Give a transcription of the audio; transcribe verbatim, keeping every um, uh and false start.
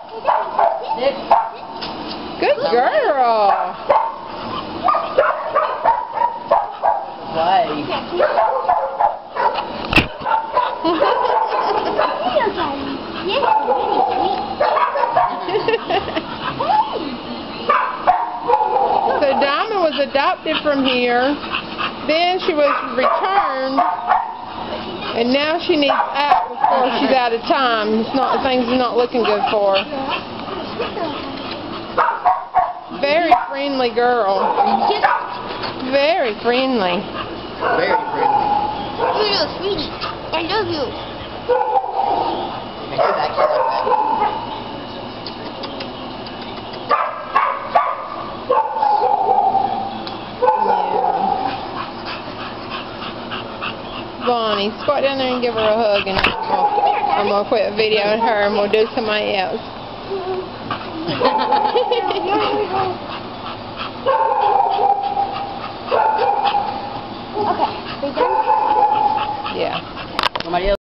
Good girl. Play. So Diamond was adopted from here. Then she was returned. And now she needs out before she's out of time. It's not, things are not looking good for her. Very friendly girl. Very friendly. Very friendly. You're so sweet. I love you. I hear that kid like that. Bonnie, squat down there and give her a hug, and I'm going to quit videoing her and we'll do somebody else. Okay, we done? Yeah. Somebody else.